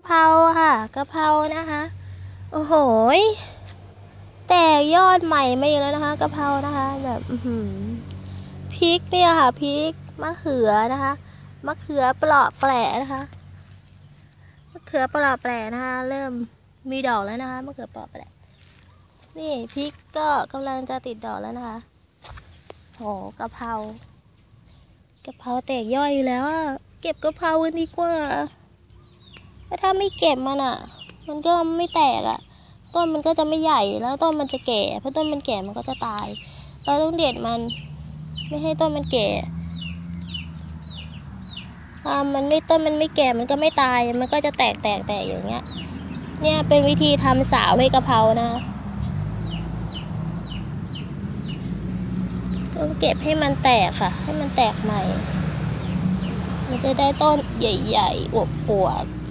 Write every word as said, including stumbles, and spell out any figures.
เพราค่ะกะเพรานะคะโอ้โหแต่ยอดใหม่มาอีกแล้วนะคะกะเพรานะคะแบบพริกเนี่ยค่ะพริกมะเขือนะคะมะเขือเปราะแปะนะคะมะเขือเปราะแปะนะคะเริ่มมีดอกแล้วนะคะมะเขือเปราะแปะนี่พริกก็กำลังจะติดดอกแล้วนะคะโอ้กะเพรากะเพราแตกย่อยอยู่แล้วอะเก็บกะเพรากันดีกว่าถ้าไม่เก็บมันอ่ะมันก็ไม่แตกอ่ะต้นมันก็จะไม่ใหญ่แล้วต้นมันจะแก่เพราะต้นมันแก่มันก็จะตายเราต้องเด็ดมันไม่ให้ต้นมันแก่ถ้ามันไม่ต้นมันไม่แก่มันก็ไม่ตายมันก็จะแตกแตกแตกอย่างเงี้ยเนี่ยเป็นวิธีทำสาวให้กะเพรานะต้องเก็บให้มันแตกค่ะให้มันแตกใหม่มันจะได้ต้นใหญ่ๆอวบๆ